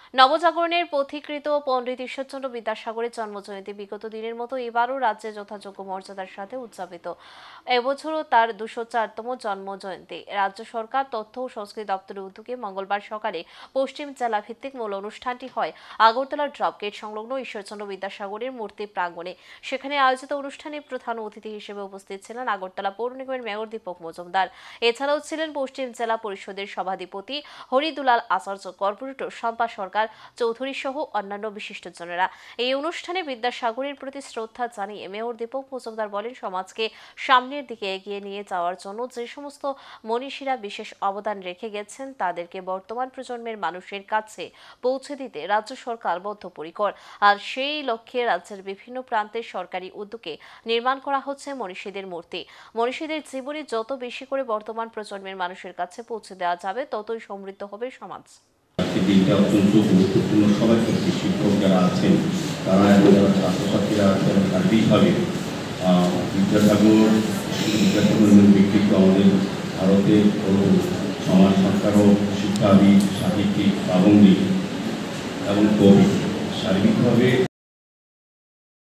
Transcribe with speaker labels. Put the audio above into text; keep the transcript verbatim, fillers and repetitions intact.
Speaker 1: নবজাগরণের পথিকৃত পণ্ডিত ঈশ্বরচন্দ্র বিদ্যাসাগরের জন্মজয়ন্তী বিগত দিনের মতো এবারও রাজ্যে যথাযোগ্য মর্যাদার সাথে উদযাপিত। এবছরও তার দুশো চারতম জন্মজয়ন্তী। রাজ্য সরকার তথ্য ও সংস্কৃতি দপ্তরের উদ্যোগে মঙ্গলবার সকালে পশ্চিম জেলা ভিত্তিক মূল অনুষ্ঠানটি হয় আগরতলার ড্রপগেট সংলগ্ন ঈশ্বরচন্দ্র বিদ্যাসাগরের মূর্তি প্রাঙ্গণে। সেখানে আয়োজিত অনুষ্ঠানে প্রধান অতিথি হিসেবে উপস্থিত ছিলেন আগরতলা পৌর নিগমের মেয়র দীপক মজুমদার। এছাড়াও ছিলেন পশ্চিম জেলা পরিষদের সভাধিপতি হরিদুলাল আচার্য, কর্পোরেটর শম্পা সরকার চৌধুরী সহ অন্যান্য বিশিষ্টজনেরা। এই অনুষ্ঠানে বিদ্যাসাগরের প্রতি শ্রদ্ধা জানিয়ে মেয়র দীপক মজুমদার বলেন, সমাজকে সামনের দিকে এগিয়ে নিয়ে যাওয়ার জন্য যে সমস্ত মনীষীরা বিশেষ অবদান রেখে গেছেন তাদেরকে বর্তমান প্রজন্মের মানুষের কাছে পৌঁছে দিতে রাজ্য সরকার বদ্ধপরিকর। আর সেই লক্ষ্যে রাজ্যের বিভিন্ন প্রান্তে সরকারি উদ্যোগে নির্মাণ করা হচ্ছে মনীষীদের মূর্তি। মনীষীদের জীবনী যত বেশি করে বর্তমান প্রজন্মের মানুষের কাছে পৌঁছে দেওয়া যাবে, ততই সমৃদ্ধ হবে সমাজ।
Speaker 2: দিনটা অত্যন্ত গুরুত্বপূর্ণ। সবাই ক্ষেত্রে শিক্ষক যারা আছেন তারা এবং যারা ছাত্রছাত্রীরা আছেন সার্বিকভাবে বিদ্যাসাগর বিদ্যাসাগরের ব্যক্তিত্ব আমাদের ভারতের সমাজ সংস্কারক, শিক্ষাবিদ, সাহিত্যিক, প্রাবন্ধিক এবং কবি সার্বিকভাবে